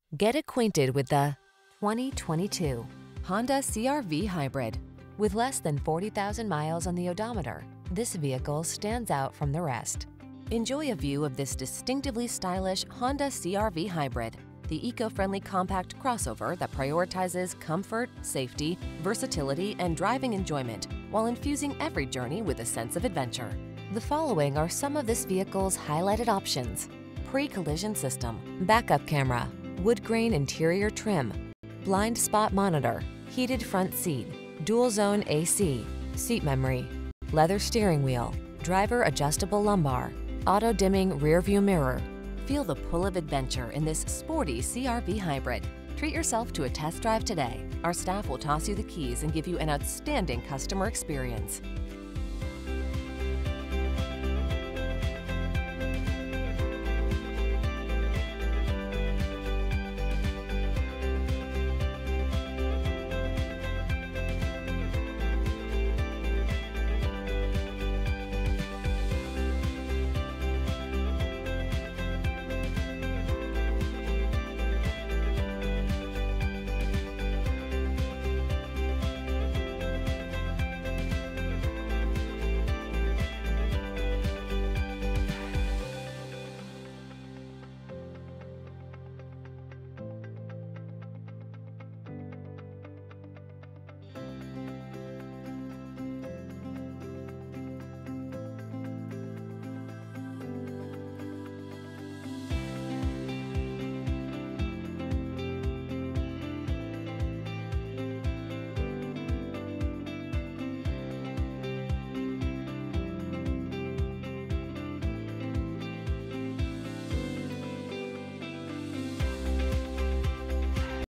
Get acquainted with the 2022 Honda CR-V Hybrid. With less than 40,000 miles on the odometer, this vehicle stands out from the rest. Enjoy a view of this distinctively stylish Honda CR-V Hybrid, the eco-friendly compact crossover that prioritizes comfort, safety, versatility, and driving enjoyment while infusing every journey with a sense of adventure. The following are some of this vehicle's highlighted options: pre-collision system, backup camera, Woodgrain Interior Trim, blind spot monitor, heated front seat, dual zone AC, seat memory, leather steering wheel, driver adjustable lumbar, auto dimming rear view mirror. Feel the pull of adventure in this sporty CR-V Hybrid. Treat yourself to a test drive today. Our staff will toss you the keys and give you an outstanding customer experience.